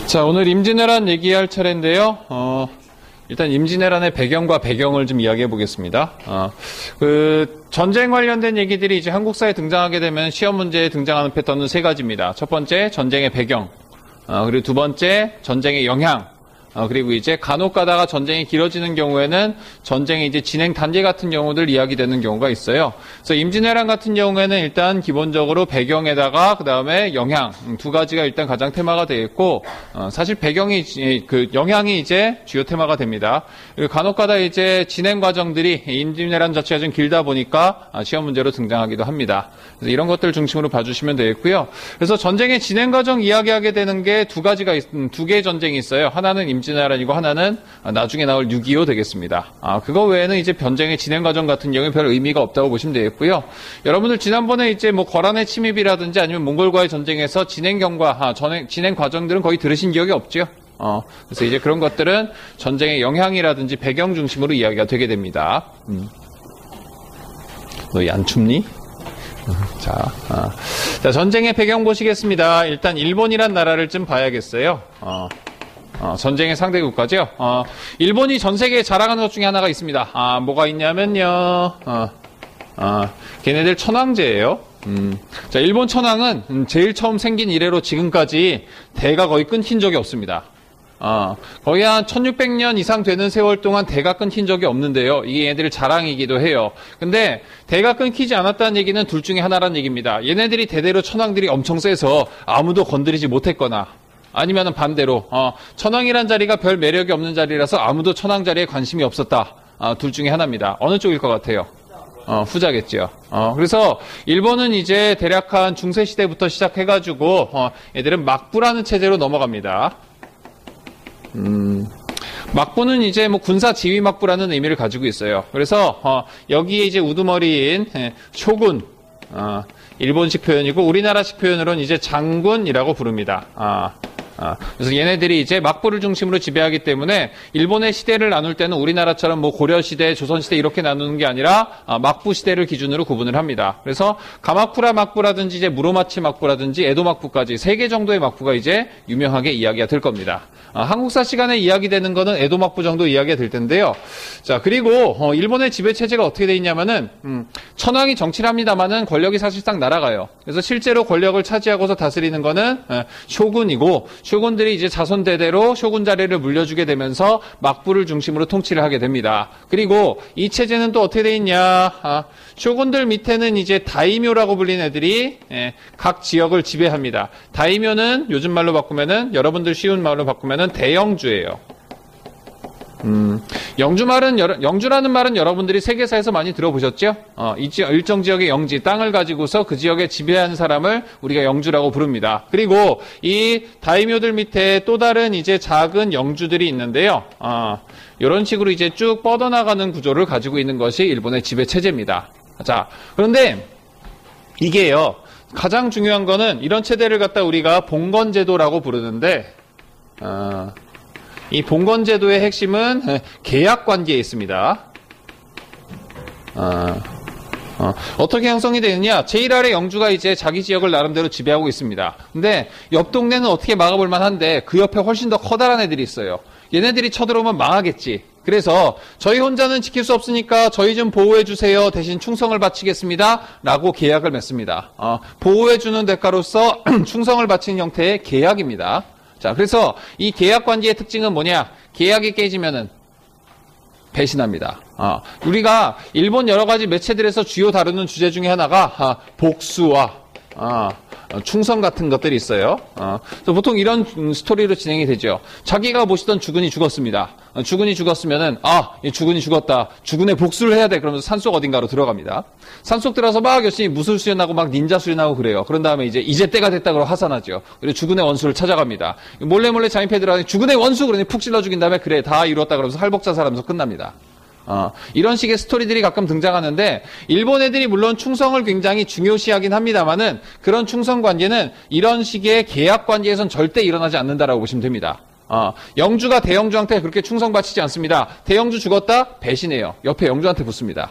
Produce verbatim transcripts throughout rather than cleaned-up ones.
자, 오늘 임진왜란 얘기할 차례인데요. 어, 일단 임진왜란의 배경과 배경을 좀 이야기해 보겠습니다. 어, 그 전쟁 관련된 얘기들이 이제 한국사에 등장하게 되면 시험 문제에 등장하는 패턴은 세 가지입니다. 첫 번째, 전쟁의 배경. 어, 그리고 두 번째, 전쟁의 영향. 어, 그리고 이제 간혹 가다가 전쟁이 길어지는 경우에는 전쟁의 이제 진행 단계 같은 경우들 이야기되는 경우가 있어요. 그래서 임진왜란 같은 경우에는 일단 기본적으로 배경에다가 그 다음에 영향 두 가지가 일단 가장 테마가 되겠고, 어, 사실 배경이 그 영향이 이제 주요 테마가 됩니다. 그리고 간혹 가다 이제 진행 과정들이 임진왜란 자체가 좀 길다 보니까 시험 문제로 등장하기도 합니다. 그래서 이런 것들 중심으로 봐주시면 되겠고요. 그래서 전쟁의 진행 과정 이야기하게 되는 게 두 가지가 있, 두 개의 전쟁이 있어요. 하나는 임진왜란이고 하나는 나중에 나올 육이오 되겠습니다. 아, 그거 외에는 이제 전쟁의 진행 과정 같은 경우에 별 의미가 없다고 보시면 되겠고요. 여러분들 지난번에 이제 뭐 거란의 침입이라든지 아니면 몽골과의 전쟁에서 진행 경과, 아, 전행, 진행 과정들은 거의 들으신 기억이 없죠. 어, 그래서 이제 그런 것들은 전쟁의 영향이라든지 배경 중심으로 이야기가 되게 됩니다. 음. 너희 안 춥니? 자, 아. 자, 전쟁의 배경 보시겠습니다. 일단 일본이란 나라를 좀 봐야겠어요. 어. 어, 전쟁의 상대 국가죠. 어, 일본이 전 세계에 자랑하는 것 중에 하나가 있습니다. 아, 뭐가 있냐면요. 어, 어, 걔네들 천황제예요. 음, 자, 일본 천황은 제일 처음 생긴 이래로 지금까지 대가 거의 끊긴 적이 없습니다. 어, 거의 한 천육백 년 이상 되는 세월 동안 대가 끊긴 적이 없는데요. 이게 얘네들 자랑이기도 해요. 근데 대가 끊기지 않았다는 얘기는 둘 중에 하나란 얘기입니다. 얘네들이 대대로 천황들이 엄청 세서 아무도 건드리지 못했거나, 아니면은 반대로 어, 천황이란 자리가 별 매력이 없는 자리라서 아무도 천황 자리에 관심이 없었다. 어, 둘 중에 하나입니다. 어느 쪽일 것 같아요? 어, 후자겠죠. 어, 그래서 일본은 이제 대략 한 중세 시대부터 시작해가지고 어, 얘들은 막부라는 체제로 넘어갑니다. 음, 막부는 이제 뭐 군사 지휘 막부라는 의미를 가지고 있어요. 그래서 어, 여기에 이제 우두머리인 예, 쇼군. 어, 일본식 표현이고 우리나라식 표현으로는 이제 장군이라고 부릅니다. 아, 아, 그래서 얘네들이 이제 막부를 중심으로 지배하기 때문에 일본의 시대를 나눌 때는 우리나라처럼 뭐 고려시대, 조선시대 이렇게 나누는 게 아니라 아, 막부 시대를 기준으로 구분을 합니다. 그래서 가마쿠라 막부라든지 이제 무로마치 막부라든지 에도 막부까지 세 개 정도의 막부가 이제 유명하게 이야기가 될 겁니다. 아, 한국사 시간에 이야기되는 거는 에도 막부 정도 이야기가 될 텐데요. 자, 그리고 어, 일본의 지배 체제가 어떻게 돼 있냐면은 음, 천황이 정치를 합니다만은 권력이 사실상 날아가요. 그래서 실제로 권력을 차지하고서 다스리는 거는 에, 쇼군이고, 쇼군들이 이제 자손 대대로 쇼군 자리를 물려주게 되면서 막부를 중심으로 통치를 하게 됩니다. 그리고 이 체제는 또 어떻게 돼 있냐? 아, 쇼군들 밑에는 이제 다이묘라고 불리는 애들이 예, 각 지역을 지배합니다. 다이묘는 요즘 말로 바꾸면은, 여러분들 쉬운 말로 바꾸면은 대영주예요. 음, 영주 말은, 영주라는 말은 여러분들이 세계사에서 많이 들어보셨죠? 어, 이 지역, 일정 지역의 영지, 땅을 가지고서 그 지역에 지배하는 사람을 우리가 영주라고 부릅니다. 그리고 이 다이묘들 밑에 또 다른 이제 작은 영주들이 있는데요. 어, 이런 식으로 이제 쭉 뻗어나가는 구조를 가지고 있는 것이 일본의 지배 체제입니다. 자, 그런데 이게요, 가장 중요한 거는 이런 체제를 갖다 우리가 봉건제도라고 부르는데, 어, 이 봉건제도의 핵심은 계약관계에 있습니다. 어, 어, 어떻게 형성이 되느냐? 제일 아래 영주가 이제 자기 지역을 나름대로 지배하고 있습니다. 근데 옆 동네는 어떻게 막아볼 만한데 그 옆에 훨씬 더 커다란 애들이 있어요. 얘네들이 쳐들어오면 망하겠지. 그래서 저희 혼자는 지킬 수 없으니까 저희 좀 보호해주세요. 대신 충성을 바치겠습니다. 라고 계약을 맺습니다. 어, 보호해주는 대가로서 충성을 바치는 형태의 계약입니다. 자, 그래서 이 계약 관계의 특징은 뭐냐? 계약이 깨지면은 배신합니다. 아, 우리가 일본 여러 가지 매체들에서 주요 다루는 주제 중에 하나가 아, 복수와 아, 충성 같은 것들이 있어요. 아, 그래서 보통 이런 스토리로 진행이 되죠. 자기가 모시던 주군이 죽었습니다. 주군이 죽었으면은 아, 이 주군이 죽었다. 주군의 복수를 해야 돼. 그러면서 산속 어딘가로 들어갑니다. 산속 들어서 막 열심히 무술 수련하고 막 닌자 수련하고 그래요. 그런 다음에 이제 이제 때가 됐다 그러고 하산하죠. 그리고 주군의 원수를 찾아갑니다. 몰래 몰래 잠입해 들어가니 주군의 원수 그러니 푹 찔러 죽인 다음에 그래 다 이뤘다 그러면서 할복자살하면서 끝납니다. 어, 이런 식의 스토리들이 가끔 등장하는데 일본 애들이 물론 충성을 굉장히 중요시하긴 합니다만은 그런 충성 관계는 이런 식의 계약 관계에선 절대 일어나지 않는다라고 보시면 됩니다. 어, 영주가 대영주한테 그렇게 충성 바치지 않습니다. 대영주 죽었다? 배신해요. 옆에 영주한테 붙습니다.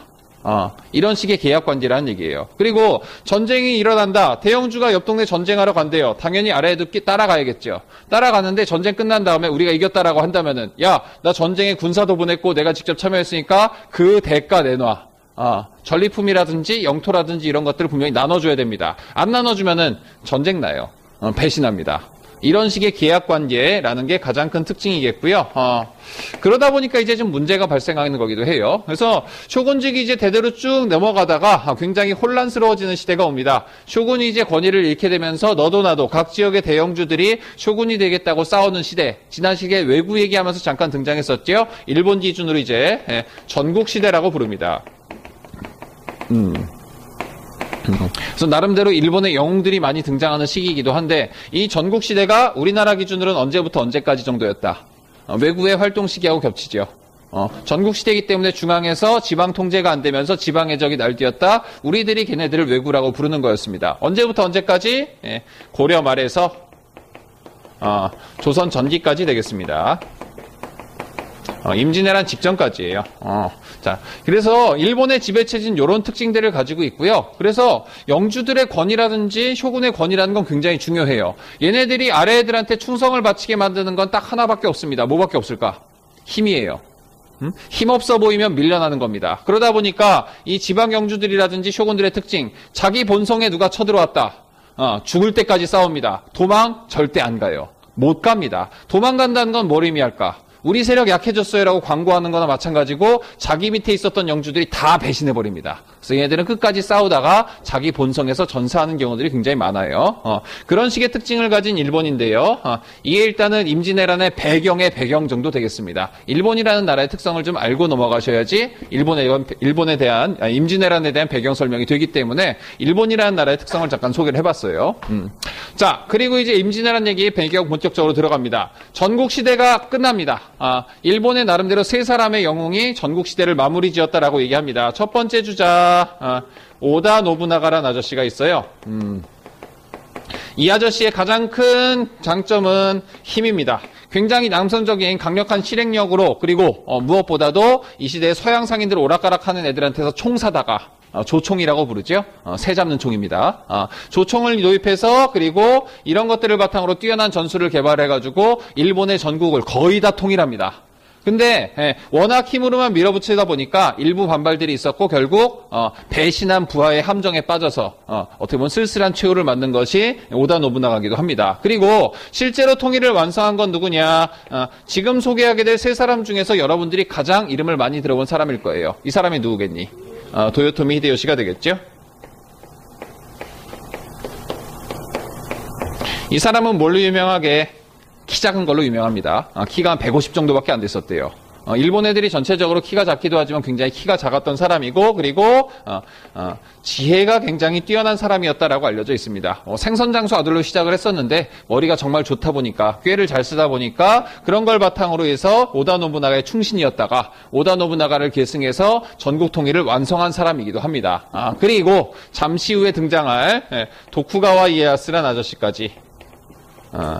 어, 이런 식의 계약 관계라는 얘기예요. 그리고 전쟁이 일어난다. 대영주가 옆 동네 전쟁하러 간대요. 당연히 아래에도 따라가야겠죠. 따라가는데 전쟁 끝난 다음에 우리가 이겼다라고 한다면은 야, 나 전쟁에 군사도 보냈고 내가 직접 참여했으니까 그 대가 내놔. 어, 전리품이라든지 영토라든지 이런 것들을 분명히 나눠줘야 됩니다. 안 나눠주면은 전쟁 나요. 어, 배신합니다. 이런 식의 계약 관계라는 게 가장 큰 특징이겠고요. 어, 그러다 보니까 이제 좀 문제가 발생하는 거기도 해요. 그래서 쇼군직이 이제 대대로 쭉 넘어가다가 굉장히 혼란스러워지는 시대가 옵니다. 쇼군이 이제 권위를 잃게 되면서 너도 나도 각 지역의 대영주들이 쇼군이 되겠다고 싸우는 시대. 지난 시기에 외구 얘기하면서 잠깐 등장했었죠. 일본 기준으로 이제 전국 시대라고 부릅니다. 음. 그래서 나름대로 일본의 영웅들이 많이 등장하는 시기이기도 한데 이 전국 시대가 우리나라 기준으로는 언제부터 언제까지 정도였다. 어, 외구의 활동 시기하고 겹치죠. 어, 전국 시대이기 때문에 중앙에서 지방 통제가 안 되면서 지방의 적이 날뛰었다. 우리들이 걔네들을 외구라고 부르는 거였습니다. 언제부터 언제까지? 예, 고려 말에서 어, 조선 전기까지 되겠습니다. 어, 임진왜란 직전까지예요. 어, 자, 그래서 일본의 지배체제는 이런 특징들을 가지고 있고요. 그래서 영주들의 권위라든지 쇼군의 권위라는 건 굉장히 중요해요. 얘네들이 아래 애들한테 충성을 바치게 만드는 건 딱 하나밖에 없습니다. 뭐밖에 없을까? 힘이에요. 음? 힘없어 보이면 밀려나는 겁니다. 그러다 보니까 이 지방 영주들이라든지 쇼군들의 특징, 자기 본성에 누가 쳐들어왔다. 어, 죽을 때까지 싸웁니다. 도망 절대 안 가요. 못 갑니다. 도망간다는 건 뭘 의미할까? 우리 세력 약해졌어요라고 광고하는 거나 마찬가지고 자기 밑에 있었던 영주들이 다 배신해버립니다. 그래서 얘네들은 끝까지 싸우다가 자기 본성에서 전사하는 경우들이 굉장히 많아요. 어, 그런 식의 특징을 가진 일본인데요. 어, 이게 일단은 임진왜란의 배경의 배경 정도 되겠습니다. 일본이라는 나라의 특성을 좀 알고 넘어가셔야지 일본에, 일본에 대한, 아, 임진왜란에 대한 배경 설명이 되기 때문에 일본이라는 나라의 특성을 잠깐 소개를 해봤어요. 음. 자, 그리고 이제 임진왜란 얘기 배경 본격적으로 들어갑니다. 전국시대가 끝납니다. 아, 일본의 나름대로 세 사람의 영웅이 전국시대를 마무리 지었다라고 얘기합니다. 첫 번째 주자, 아, 오다 노부나가라는 아저씨가 있어요. 음. 이 아저씨의 가장 큰 장점은 힘입니다. 굉장히 남성적인 강력한 실행력으로 그리고 어, 무엇보다도 이 시대의 서양 상인들 오락가락하는 애들한테서 총 사다가 어, 조총이라고 부르죠. 어, 새 잡는 총입니다. 어, 조총을 도입해서 그리고 이런 것들을 바탕으로 뛰어난 전술을 개발해가지고 일본의 전국을 거의 다 통일합니다. 근데 예, 워낙 힘으로만 밀어붙이다 보니까 일부 반발들이 있었고 결국 어, 배신한 부하의 함정에 빠져서 어, 어떻게 보면 쓸쓸한 최후를 맞는 것이 오다 노부나가기도 합니다. 그리고 실제로 통일을 완성한 건 누구냐? 어, 지금 소개하게 될 세 사람 중에서 여러분들이 가장 이름을 많이 들어본 사람일 거예요. 이 사람이 누구겠니? 어, 도요토미 히데요시가 되겠죠? 이 사람은 뭘로 유명하게? 키 작은 걸로 유명합니다. 어, 키가 한 백오십 정도밖에 안 됐었대요. 어, 일본 애들이 전체적으로 키가 작기도 하지만 굉장히 키가 작았던 사람이고 그리고 어, 어, 지혜가 굉장히 뛰어난 사람이었다라고 알려져 있습니다. 어, 생선장수 아들로 시작을 했었는데 머리가 정말 좋다 보니까 꾀를 잘 쓰다 보니까 그런 걸 바탕으로 해서 오다 노부나가의 충신이었다가 오다 노부나가를 계승해서 전국 통일을 완성한 사람이기도 합니다. 아, 그리고 잠시 후에 등장할 예, 도쿠가와 이에야스란 아저씨까지 아,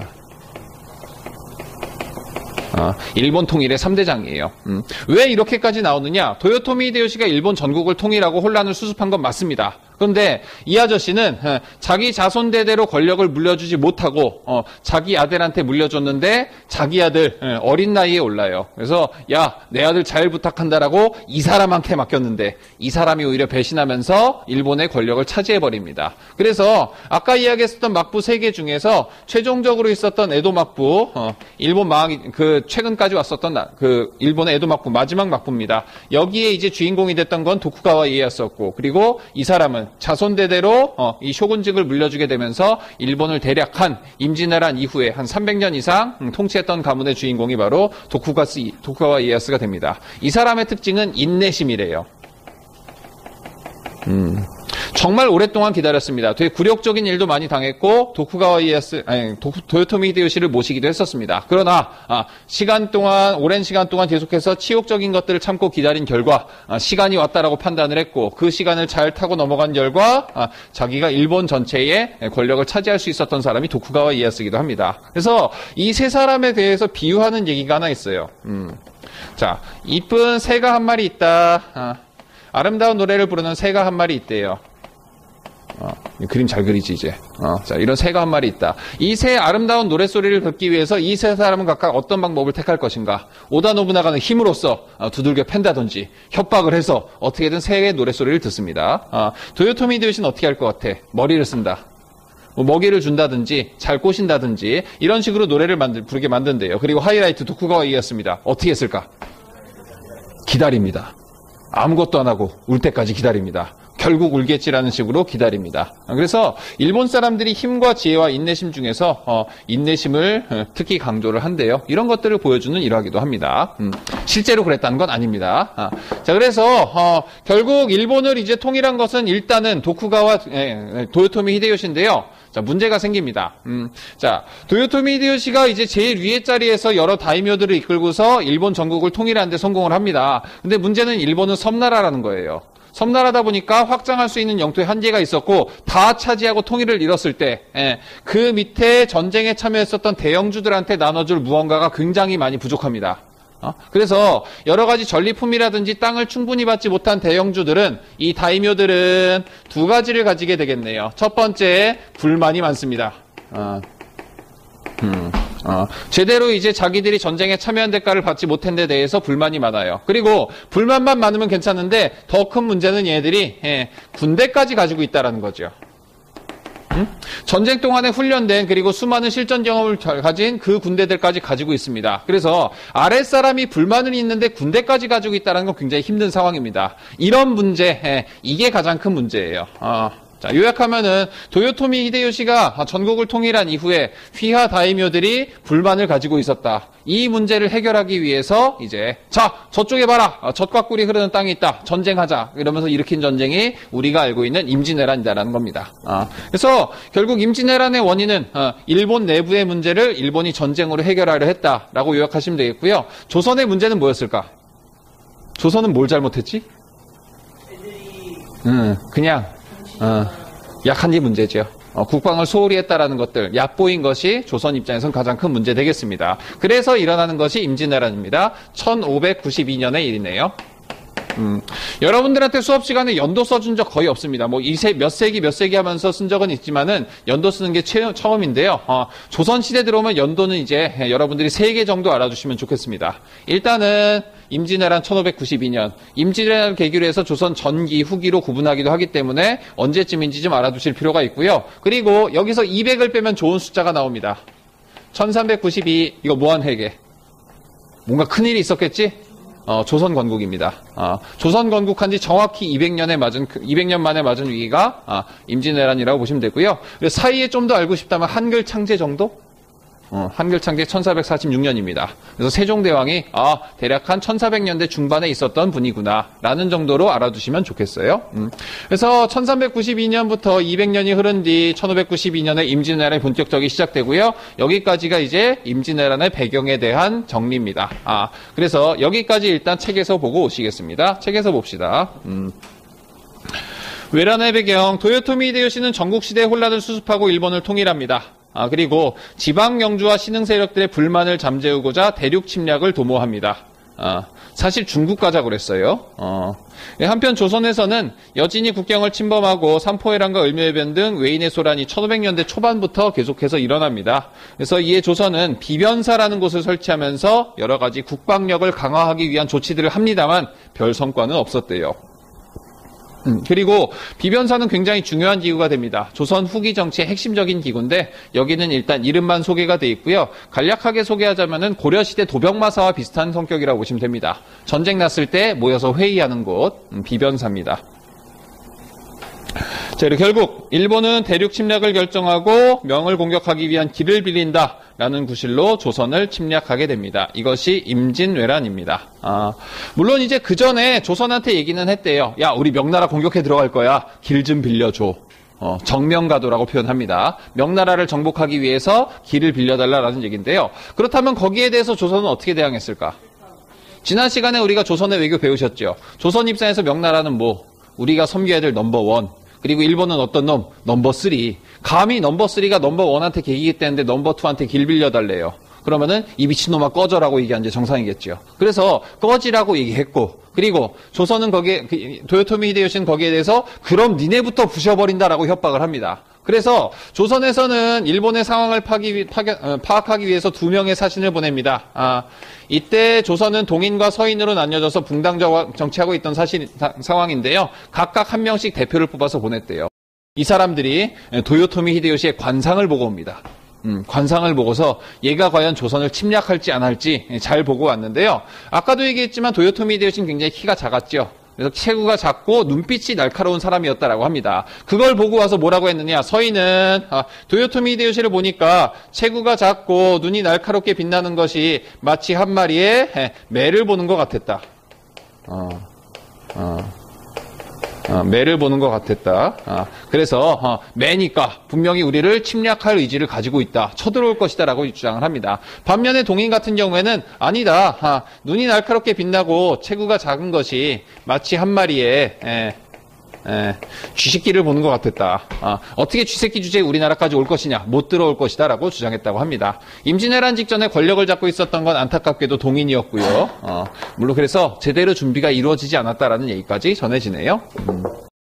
어, 일본 통일의 삼 대장이에요. 음. 왜 이렇게까지 나오느냐? 도요토미 히데요시가 일본 전국을 통일하고 혼란을 수습한 건 맞습니다. 그런데 이 아저씨는 자기 자손 대대로 권력을 물려주지 못하고 어, 자기 아들한테 물려줬는데 자기 아들 어린 나이에 올라요. 그래서 야, 내 아들 잘 부탁한다라고 이 사람한테 맡겼는데 이 사람이 오히려 배신하면서 일본의 권력을 차지해버립니다. 그래서 아까 이야기했었던 막부 세 개 중에서 최종적으로 있었던 에도 막부, 어, 일본 막 그 최근까지 왔었던 나, 그 일본의 에도 막부 마지막 막부입니다. 여기에 이제 주인공이 됐던 건 도쿠가와 이에야스였고 그리고 이 사람은 자손대대로 어, 이 쇼군직을 물려주게 되면서 일본을 대략한 임진왜란 이후에 한 삼백 년 이상 음, 통치했던 가문의 주인공이 바로 도쿠가스, 도쿠가와 이에야스가 됩니다. 이 사람의 특징은 인내심이래요. 음. 정말 오랫동안 기다렸습니다. 되게 굴욕적인 일도 많이 당했고 도쿠가와 이에야스, 아니 도, 도요토미 히데요시를 모시기도 했었습니다. 그러나 아, 시간 동안 오랜 시간 동안 계속해서 치욕적인 것들을 참고 기다린 결과 아, 시간이 왔다라고 판단을 했고 그 시간을 잘 타고 넘어간 결과 아, 자기가 일본 전체의 권력을 차지할 수 있었던 사람이 도쿠가와 이에야스이기도 합니다. 그래서 이 세 사람에 대해서 비유하는 얘기가 하나 있어요. 음. 자, 이쁜 새가 한 마리 있다. 아, 아름다운 노래를 부르는 새가 한 마리 있대요. 어, 그림 잘 그리지 이제. 어, 자, 이런 새가 한 마리 있다. 이 새의 아름다운 노랫소리를 듣기 위해서 이 세 사람은 각각 어떤 방법을 택할 것인가? 오다 노부나가는 힘으로써 어, 두들겨 팬다든지 협박을 해서 어떻게든 새의 노랫소리를 듣습니다. 어, 도요토미 히데요시는 어떻게 할 것 같아? 머리를 쓴다. 뭐 먹이를 준다든지 잘 꼬신다든지 이런 식으로 노래를 만들, 부르게 만든대요. 그리고 하이라이트 도쿠가와 이겼습니다. 어떻게 했을까? 기다립니다. 아무것도 안 하고 울 때까지 기다립니다. 결국 울겠지라는 식으로 기다립니다. 그래서 일본 사람들이 힘과 지혜와 인내심 중에서 어, 인내심을 특히 강조를 한대요. 이런 것들을 보여주는 일화기도 합니다. 음, 실제로 그랬다는 건 아닙니다. 아, 자, 그래서 어, 결국 일본을 이제 통일한 것은 일단은 도쿠가와 에, 도요토미 히데요시인데요. 자, 문제가 생깁니다. 음, 자, 도요토미 히데요시가 이제 제일 위의 자리에서 여러 다이묘들을 이끌고서 일본 전국을 통일하는 데 성공을 합니다. 근데 문제는 일본은 섬나라라는 거예요. 섬나라다 보니까 확장할 수 있는 영토에 한계가 있었고 다 차지하고 통일을 이뤘을 때 그 밑에 전쟁에 참여했었던 대영주들한테 나눠줄 무언가가 굉장히 많이 부족합니다. 어? 그래서 여러 가지 전리품이라든지 땅을 충분히 받지 못한 대영주들은 이 다이묘들은 두 가지를 가지게 되겠네요. 첫 번째, 불만이 많습니다. 어. 음. 어, 제대로 이제 자기들이 전쟁에 참여한 대가를 받지 못한 데 대해서 불만이 많아요. 그리고 불만만 많으면 괜찮은데 더 큰 문제는 얘들이 예, 군대까지 가지고 있다는 거죠. 음? 전쟁 동안에 훈련된 그리고 수많은 실전 경험을 가진 그 군대들까지 가지고 있습니다. 그래서 아랫사람이 불만은 있는데 군대까지 가지고 있다는 건 굉장히 힘든 상황입니다. 이런 문제, 예, 이게 가장 큰 문제예요. 어. 자, 요약하면은 도요토미 히데요시가 전국을 통일한 이후에 휘하 다이묘들이 불만을 가지고 있었다. 이 문제를 해결하기 위해서 이제 자, 저쪽에 봐라. 젖과 꿀이 흐르는 땅이 있다. 전쟁하자. 이러면서 일으킨 전쟁이 우리가 알고 있는 임진왜란이다라는 겁니다. 아, 그래서 결국 임진왜란의 원인은 어, 일본 내부의 문제를 일본이 전쟁으로 해결하려 했다라고 요약하시면 되겠고요. 조선의 문제는 뭐였을까? 조선은 뭘 잘못했지? 음, 그냥 어, 약한 게 문제죠. 어, 국방을 소홀히 했다라는 것들, 얕보인 것이 조선 입장에선 가장 큰 문제 되겠습니다. 그래서 일어나는 것이 임진왜란입니다. 천오백구십이 년의 일이네요. 음, 여러분들한테 수업 시간에 연도 써준 적 거의 없습니다. 뭐, 이세, 몇 세기, 몇 세기 하면서 쓴 적은 있지만은, 연도 쓰는 게 최, 처음인데요. 어, 조선시대 들어오면 연도는 이제 여러분들이 세 개 정도 알아주시면 좋겠습니다. 일단은, 임진왜란 천오백구십이 년. 임진왜란을 계기로 해서 조선 전기, 후기로 구분하기도 하기 때문에 언제쯤인지 좀 알아두실 필요가 있고요. 그리고 여기서 이백을 빼면 좋은 숫자가 나옵니다. 천삼백구십이, 이거 무한회계. 뭔가 큰일이 있었겠지? 어, 조선 건국입니다. 어, 조선 건국한 지 정확히 이백 년에 맞은, 이백 년 만에 맞은 위기가 아, 임진왜란이라고 보시면 되고요. 사이에 좀 더 알고 싶다면 한글 창제 정도? 어, 한글 창제 천사백사십육 년입니다. 그래서 세종대왕이 아, 대략 한 천사백 년대 중반에 있었던 분이구나 라는 정도로 알아두시면 좋겠어요. 음. 그래서 천삼백구십이 년부터 이백 년이 흐른 뒤 천오백구십이 년에 임진왜란이 본격적이 시작되고요. 여기까지가 이제 임진왜란의 배경에 대한 정리입니다. 아, 그래서 여기까지 일단 책에서 보고 오시겠습니다. 책에서 봅시다. 음. 외란의 배경, 도요토미 히데요시는 전국시대의 혼란을 수습하고 일본을 통일합니다. 아, 그리고 지방 영주와 신흥 세력들의 불만을 잠재우고자 대륙 침략을 도모합니다. 아, 사실 중국 가자고 그랬어요. 어. 한편 조선에서는 여진이 국경을 침범하고 삼포해란과 을묘해변 등 외인의 소란이 천오백 년대 초반부터 계속해서 일어납니다. 그래서 이에 조선은 비변사라는 곳을 설치하면서 여러 가지 국방력을 강화하기 위한 조치들을 합니다만 별 성과는 없었대요. 음, 그리고 비변사는 굉장히 중요한 기구가 됩니다. 조선 후기 정치의 핵심적인 기구인데 여기는 일단 이름만 소개가 돼 있고요. 간략하게 소개하자면은 고려시대 도병마사와 비슷한 성격이라고 보시면 됩니다. 전쟁 났을 때 모여서 회의하는 곳, 음, 비변사입니다. 자, 그리고 결국 일본은 대륙 침략을 결정하고 명을 공격하기 위한 길을 빌린다 라는 구실로 조선을 침략하게 됩니다. 이것이 임진왜란입니다. 아, 물론 이제 그 전에 조선한테 얘기는 했대요. 야, 우리 명나라 공격해 들어갈 거야. 길 좀 빌려줘. 어, 정명가도라고 표현합니다. 명나라를 정복하기 위해서 길을 빌려달라라는 얘기인데요. 그렇다면 거기에 대해서 조선은 어떻게 대항했을까? 지난 시간에 우리가 조선의 외교 배우셨죠. 조선 입장에서 명나라는 뭐 우리가 섬겨야 될 넘버원, 그리고 일본은 어떤 놈? 넘버 쓰리. 감히 넘버 쓰리가 넘버 원한테 개기겠다는데 넘버 투한테 길 빌려달래요. 그러면은 이 미친놈아 꺼져라고 얘기한 게 정상이겠죠. 그래서 꺼지라고 얘기했고, 그리고 조선은 거기에, 도요토미 히데요시는 거기에 대해서 그럼 니네부터 부셔버린다라고 협박을 합니다. 그래서 조선에서는 일본의 상황을 파기, 파견, 어, 파악하기 위해서 두 명의 사신을 보냅니다. 아, 이때 조선은 동인과 서인으로 나뉘어져서 붕당 정치하고 있던 사실, 사, 상황인데요. 각각 한 명씩 대표를 뽑아서 보냈대요. 이 사람들이 도요토미 히데요시의 관상을 보고 옵니다. 음, 관상을 보고서 얘가 과연 조선을 침략할지 안 할지 잘 보고 왔는데요. 아까도 얘기했지만 도요토미 히데요시는 굉장히 키가 작았죠. 그래서 체구가 작고 눈빛이 날카로운 사람이었다라고 합니다. 그걸 보고 와서 뭐라고 했느냐. 서인은 아, 도요토미 히데요시를 보니까 체구가 작고 눈이 날카롭게 빛나는 것이 마치 한 마리의 에, 매를 보는 것 같았다. 어, 어. 어, 매를 보는 것 같았다. 어, 그래서 어, 매니까 분명히 우리를 침략할 의지를 가지고 있다. 쳐들어올 것이다 라고 주장을 합니다. 반면에 동인 같은 경우에는 아니다. 아, 눈이 날카롭게 빛나고 체구가 작은 것이 마치 한 마리의 에, 에, 쥐새끼를 보는 것 같았다. 아, 어떻게 쥐새끼 주제에 우리나라까지 올 것이냐, 못 들어올 것이다 라고 주장했다고 합니다. 임진왜란 직전에 권력을 잡고 있었던 건 안타깝게도 동인이었고요. 어, 물론 그래서 제대로 준비가 이루어지지 않았다라는 얘기까지 전해지네요. 음.